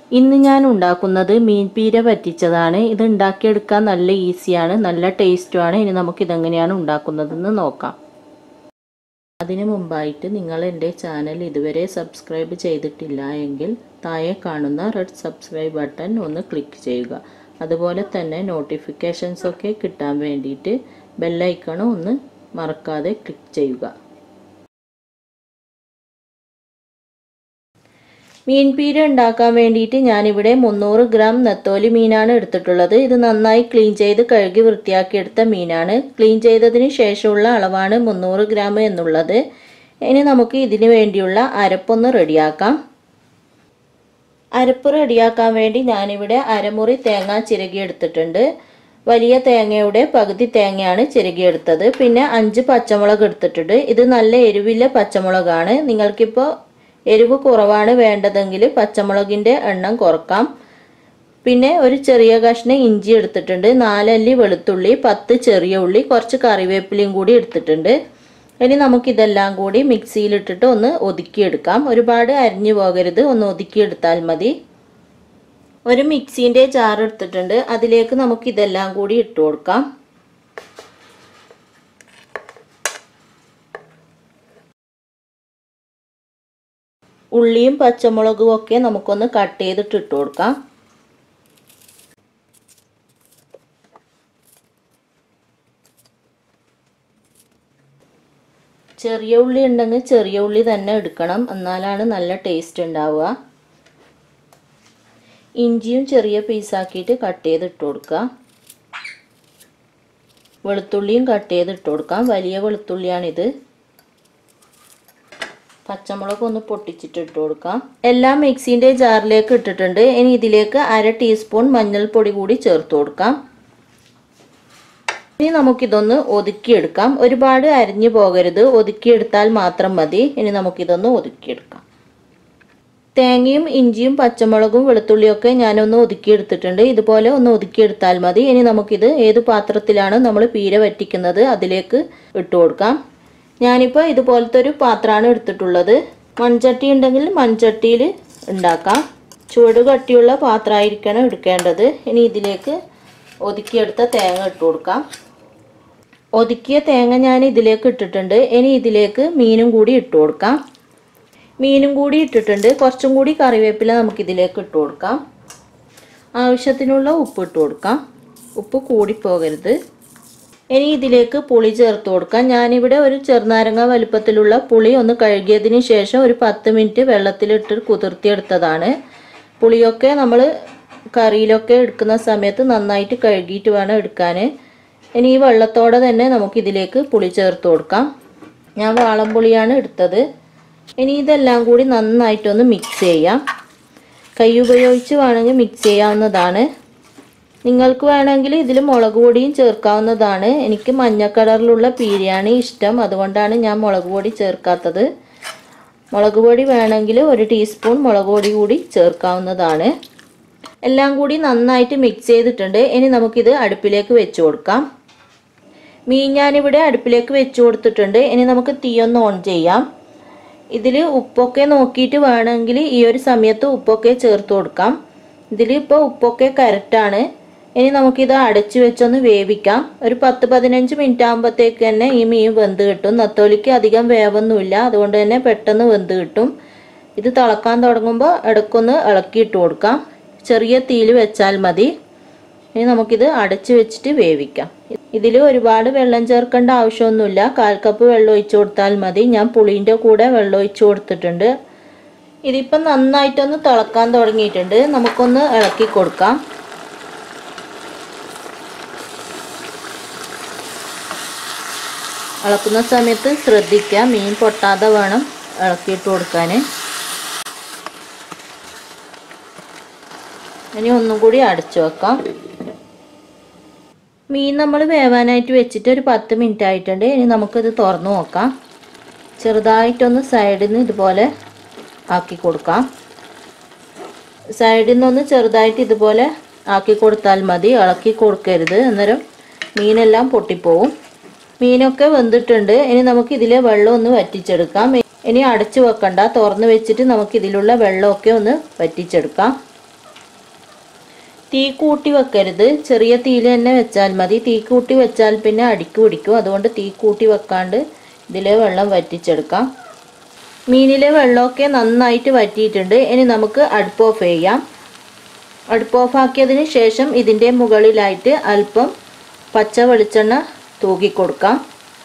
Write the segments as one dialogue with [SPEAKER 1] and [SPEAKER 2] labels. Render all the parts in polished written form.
[SPEAKER 1] ഇന്ന് ഞാൻ ഉണ്ടാക്കുന്നത് മീൻ പീര പറ്റിച്ചതാണ്. ഇത് ഉണ്ടാക്കിയെടുക്കാൻ നല്ല ഈസിയാണ്, നല്ല ടേസ്റ്റുമാണ്. ഇനി നമുക്ക് ഇതെങ്ങനെയാണ് ഉണ്ടാക്കുന്നതെന്ന് നോക്കാം. അതിനു മുമ്പായിട്ട് നിങ്ങൾ എൻ്റെ ചാനൽ ഇതുവരെ സബ്സ്ക്രൈബ് ചെയ്തിട്ടില്ല എങ്കിൽ താഴെ കാണുന്ന റെഡ് സബ്സ്ക്രൈബ് ബട്ടൺ ഒന്ന് ക്ലിക്ക് ചെയ്യുക. അതുപോലെ തന്നെ നോട്ടിഫിക്കേഷൻസ് ഒക്കെ കിട്ടാൻ വേണ്ടിയിട്ട് ബെൽ ഐക്കൺ ഒന്ന് മറക്കാതെ ക്ലിക്ക് ചെയ്യുക. മീൻ പീര ഉണ്ടാക്കാൻ വേണ്ടിയിട്ട് ഞാനിവിടെ 300 ഗ്രാം നെത്തോലി മീനാണ് എടുത്തിട്ടുള്ളത്. ഇത് നന്നായി ക്ലീൻ ചെയ്ത് കഴുകി വൃത്തിയാക്കിയെടുത്ത മീനാണ്. ക്ലീൻ ചെയ്തതിന് ശേഷമുള്ള അളവാണ് 300 ഗ്രാം എന്നുള്ളത്. ഇനി നമുക്ക് ഇതിന് വേണ്ടിയുള്ള അരപ്പൊന്ന് റെഡിയാക്കാം. അരപ്പ് റെഡിയാക്കാൻ വേണ്ടി ഞാനിവിടെ അരമുറി തേങ്ങ ചിരകി എടുത്തിട്ടുണ്ട്. വലിയ തേങ്ങയുടെ പകുതി തേങ്ങയാണ് ചിരകിയെടുത്തത്. പിന്നെ 5 പച്ചമുളക് എടുത്തിട്ടുണ്ട്. ഇത് നല്ല എരിവില്ല പച്ചമുളകാണ്. നിങ്ങൾക്കിപ്പോൾ എരിവ് കുറവാണ് വേണ്ടതെങ്കിൽ പച്ചമുളകിൻ്റെ എണ്ണം കുറക്കാം. പിന്നെ ഒരു ചെറിയ കഷ്ണം ഇഞ്ചി എടുത്തിട്ടുണ്ട്, 4 അല്ലി വെളുത്തുള്ളി, 10 ചെറിയ ഉള്ളി, കുറച്ച് കറിവേപ്പിലയും കൂടി എടുത്തിട്ടുണ്ട്. ഇനി നമുക്കിതെല്ലാം കൂടി മിക്സിയിലിട്ടിട്ട് ഒന്ന് ഒതുക്കിയെടുക്കാം. ഒരുപാട് അരിഞ്ഞു പോകരുത്, ഒന്ന് ഒതുക്കിയെടുത്താൽ മതി. ഒരു മിക്സീൻ്റെ ജാർ എടുത്തിട്ടുണ്ട്, അതിലേക്ക് നമുക്കിതെല്ലാം കൂടി ഇട്ട് കൊടുക്കാം. ഉള്ളിയും പച്ചമുളകും ഒക്കെ നമുക്കൊന്ന് കട്ട് ചെയ്തിട്ട് ഇട്ട് കൊടുക്കാം. ചെറിയ ഉള്ളി ഉണ്ടെങ്കിൽ ചെറിയ ഉള്ളി തന്നെ എടുക്കണം, എന്നാലാണ് നല്ല ടേസ്റ്റ് ഉണ്ടാവുക. ഇഞ്ചിയും ചെറിയ പീസാക്കിയിട്ട് കട്ട് ചെയ്ത് ഇട്ട് കൊടുക്കുക. വെളുത്തുള്ളിയും കട്ട് ചെയ്ത് ഇട്ട് കൊടുക്കാം. വലിയ വെളുത്തുള്ളിയാണിത്. പച്ചമുളക് ഒന്ന് പൊട്ടിച്ചിട്ട് ഇട്ട് കൊടുക്കാം. എല്ലാം മിക്സിൻ്റെ ജാറിലേക്ക് ഇട്ടിട്ടുണ്ട്. ഇനി ഇതിലേക്ക് 1/2 ടീസ്പൂൺ മഞ്ഞൾപ്പൊടി കൂടി ചേർത്ത് കൊടുക്കാം. ഇനി നമുക്കിതൊന്ന് ഒതുക്കിയെടുക്കാം. ഒരുപാട് അരിഞ്ഞു പോകരുത്, ഒതുക്കിയെടുത്താൽ മാത്രം മതി. ഇനി നമുക്കിതൊന്ന് ഒതുക്കിയെടുക്കാം. തേങ്ങയും ഇഞ്ചിയും പച്ചമുളകും വെളുത്തുള്ളിയൊക്കെ ഞാനൊന്ന് ഒതുക്കിയെടുത്തിട്ടുണ്ട്. ഇതുപോലെ ഒന്ന് ഒതുക്കിയെടുത്താൽ മതി. ഇനി നമുക്കിത് ഏത് പാത്രത്തിലാണ് നമ്മൾ പീര വറ്റിക്കുന്നത് അതിലേക്ക് ഇട്ട് കൊടുക്കാം. ഞാനിപ്പോൾ ഇതുപോലത്തെ ഒരു പാത്രമാണ് എടുത്തിട്ടുള്ളത്. മൺചട്ടി ഉണ്ടെങ്കിൽ മൺചട്ടിയിൽ ഉണ്ടാക്കാം. ചൂട് കട്ടിയുള്ള പാത്രമായിരിക്കണം എടുക്കേണ്ടത്. ഇനി ഇതിലേക്ക് ഒതുക്കിയെടുത്ത തേങ്ങ ഇട്ട് കൊടുക്കാം. ഒതുക്കിയ തേങ്ങ ഞാൻ ഇതിലേക്ക് ഇട്ടിട്ടുണ്ട്. ഇനി ഇതിലേക്ക് മീനും കൂടി ഇട്ട് കൊടുക്കാം. മീനും കൂടി ഇട്ടിട്ടുണ്ട്. കുറച്ചും കൂടി കറിവേപ്പില നമുക്കിതിലേക്ക് ഇട്ട് കൊടുക്കാം. ആവശ്യത്തിനുള്ള ഉപ്പ് ഇട്ട് കൊടുക്കാം. ഉപ്പ് കൂടിപ്പോകരുത്. ഇനി ഇതിലേക്ക് പുളി ചേർത്ത് കൊടുക്കാം. ഞാനിവിടെ ഒരു ചെറുനാരങ്ങ വലുപ്പത്തിലുള്ള പുളി ഒന്ന് കഴുകിയതിന് ശേഷം ഒരു 10 മിനിറ്റ് വെള്ളത്തിലിട്ട് കുതിർത്തിയെടുത്തതാണ്. പുളിയൊക്കെ നമ്മൾ കറിയിലൊക്കെ എടുക്കുന്ന സമയത്ത് നന്നായിട്ട് കഴുകിയിട്ട് വേണം എടുക്കാൻ. ഇനി ഈ വെള്ളത്തോടെ തന്നെ നമുക്കിതിലേക്ക് പുളി ചേർത്ത് കൊടുക്കാം. ഞാൻ വാളംപുളിയാണ് എടുത്തത്. ഇനി ഇതെല്ലാം കൂടി നന്നായിട്ടൊന്ന് മിക്സ് ചെയ്യാം. കൈ ഉപയോഗിച്ച് വേണമെങ്കിൽ മിക്സ് ചെയ്യാവുന്നതാണ്. നിങ്ങൾക്ക് വേണമെങ്കിൽ ഇതിൽ മുളക് പൊടിയും ചേർക്കാവുന്നതാണ്. എനിക്ക് മഞ്ഞ കളറിലുള്ള പീരയാണ് ഇഷ്ടം, അതുകൊണ്ടാണ് ഞാൻ മുളക് പൊടി ചേർക്കാത്തത്. മുളക് പൊടി വേണമെങ്കിൽ 1 ടീസ്പൂൺ മുളക് പൊടി കൂടി ചേർക്കാവുന്നതാണ്. എല്ലാം കൂടി നന്നായിട്ട് മിക്സ് ചെയ്തിട്ടുണ്ട്. ഇനി നമുക്കിത് അടുപ്പിലേക്ക് വെച്ച് കൊടുക്കാം. മീൻ ഞാനിവിടെ അടുപ്പിലേക്ക് വെച്ച് കൊടുത്തിട്ടുണ്ട്. ഇനി നമുക്ക് തീ ഒന്ന് ഓൺ ചെയ്യാം. ഇതിൽ ഉപ്പൊക്കെ നോക്കിയിട്ട് വേണമെങ്കിൽ ഈ ഒരു സമയത്ത് ഉപ്പൊക്കെ ചേർത്ത് കൊടുക്കാം. ഇതിൽ ഇപ്പോൾ ഉപ്പൊക്കെ കറക്റ്റാണ്. ഇനി നമുക്കിത് അടച്ചു വെച്ചൊന്ന് വേവിക്കാം. ഒരു 10-15 മിനിറ്റ് ആകുമ്പോഴത്തേക്ക് തന്നെ ഈ മീൻ വെന്ത് കിട്ടും. നത്തോലിക്ക് അധികം വേവൊന്നുമില്ല, അതുകൊണ്ട് തന്നെ പെട്ടെന്ന് വെന്ത് കിട്ടും. ഇത് തിളക്കാൻ തുടങ്ങുമ്പോൾ ഇടയ്ക്കൊന്ന് ഇളക്കിയിട്ട് കൊടുക്കാം. ചെറിയ തീയിൽ വെച്ചാൽ മതി. ഇനി നമുക്കിത് അടച്ചു വെച്ചിട്ട് വേവിക്കാം. ഇതിൽ ഒരുപാട് വെള്ളം ചേർക്കേണ്ട ആവശ്യമൊന്നുമില്ല. 1/4 കപ്പ് വെള്ളം ഒഴിച്ച് കൊടുത്താൽ മതി. ഞാൻ പുളീൻ്റെ കൂടെ വെള്ളം ഒഴിച്ച് കൊടുത്തിട്ടുണ്ട്. ഇതിപ്പം നന്നായിട്ടൊന്ന് തിളക്കാൻ തുടങ്ങിയിട്ടുണ്ട്. നമുക്കൊന്ന് ഇളക്കി കൊടുക്കാം. ഇളക്കുന്ന സമയത്ത് ശ്രദ്ധിക്കുക, മീൻ പൊട്ടാതെ വേണം ഇളക്കിയിട്ട് കൊടുക്കാൻ. ഇനി ഒന്നും കൂടി അടച്ചു വെക്കാം. മീൻ നമ്മൾ വേവാനായിട്ട് വെച്ചിട്ട് ഒരു 10 മിനിറ്റ് ആയിട്ടുണ്ട്. ഇനി നമുക്കിത് തുറന്നു നോക്കാം. ചെറുതായിട്ടൊന്ന് സൈഡിൽ നിന്ന് ഇതുപോലെ ആക്കി കൊടുക്കാം. സൈഡിൽ നിന്നൊന്ന് ചെറുതായിട്ട് ഇതുപോലെ ആക്കി കൊടുത്താൽ മതി, ഇളക്കി കൊടുക്കരുത്, അന്നേരം മീനെല്ലാം പൊട്ടിപ്പോവും. മീനൊക്കെ വെന്തിട്ടുണ്ട്. ഇനി നമുക്ക് ഇതിലെ വെള്ളം ഒന്ന് വറ്റിച്ചെടുക്കാം. ഇനി അടച്ചു വെക്കണ്ട, തുറന്ന് വെച്ചിട്ട് നമുക്ക് ഇതിലുള്ള വെള്ളമൊക്കെ ഒന്ന് വറ്റിച്ചെടുക്കാം. തീ കൂട്ടി വെക്കരുത്, ചെറിയ തീയിൽ തന്നെ വെച്ചാൽ മതി. തീ കൂട്ടി വെച്ചാൽ പിന്നെ അടിക്ക് പിടിക്കും. അതുകൊണ്ട് തീ കൂട്ടി വെക്കാണ്ട് ഇതിലെ വെള്ളം വറ്റിച്ചെടുക്കാം. മീനിലെ വെള്ളമൊക്കെ നന്നായിട്ട് വറ്റിയിട്ടുണ്ട്. ഇനി നമുക്ക് അടുപ്പ് ഓഫ് ചെയ്യാം. അടുപ്പ് ഓഫാക്കിയതിന് ശേഷം ഇതിൻ്റെ മുകളിലായിട്ട് അല്പം പച്ച വെളിച്ചെണ്ണ തൂക്കി കൊടുക്കാം.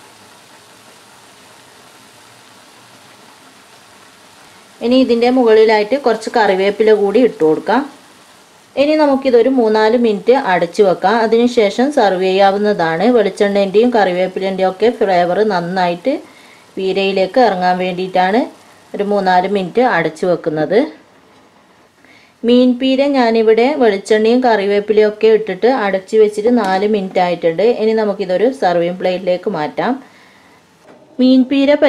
[SPEAKER 1] ഇനി ഇതിൻ്റെ മുകളിലായിട്ട് കുറച്ച് കറിവേപ്പില കൂടി ഇട്ട് കൊടുക്കാം. ഇനി നമുക്കിതൊരു 3-4 മിനിറ്റ് അടച്ചു വെക്കാം. അതിനുശേഷം സെർവ് ചെയ്യാവുന്നതാണ്. വെളിച്ചെണ്ണേൻ്റെയും കറിവേപ്പിലേൻ്റെയും ഒക്കെ ഫ്ലേവർ നന്നായിട്ട് പീരയിലേക്ക് ഇറങ്ങാൻ വേണ്ടിയിട്ടാണ് ഒരു 3-4 മിനിറ്റ് അടച്ചു വെക്കുന്നത്. മീൻ പീര ഞാനിവിടെ വെളിച്ചെണ്ണയും കറിവേപ്പിലയും ഒക്കെ ഇട്ടിട്ട് അടച്ചു വെച്ചിട്ട് 4 മിനിറ്റ് ആയിട്ടുണ്ട്. ഇനി നമുക്കിതൊരു സർവിങ് പ്ലേറ്റിലേക്ക് മാറ്റാം. മീൻ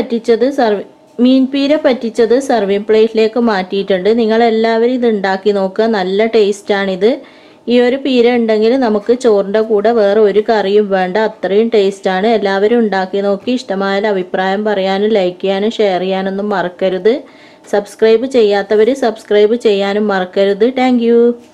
[SPEAKER 1] പീര പറ്റിച്ചത് സർവിങ് പ്ലേറ്റിലേക്ക് മാറ്റിയിട്ടുണ്ട്. നിങ്ങളെല്ലാവരും ഇത് ഉണ്ടാക്കി നോക്കുക. നല്ല ടേസ്റ്റാണിത്. ഈ ഒരു പീര ഉണ്ടെങ്കിൽ നമുക്ക് ചോറിൻ്റെ കൂടെ വേറെ ഒരു കറിയും വേണ്ട, അത്രയും ടേസ്റ്റാണ്. എല്ലാവരും ഉണ്ടാക്കി നോക്കി ഇഷ്ടമായാൽ അഭിപ്രായം പറയാനും ലൈക്ക് ചെയ്യാനും ഷെയർ ചെയ്യാനൊന്നും മറക്കരുത്. സബ്സ്ക്രൈബ് ചെയ്യാത്തവർ സബ്സ്ക്രൈബ് ചെയ്യാനും മറക്കരുത്. താങ്ക്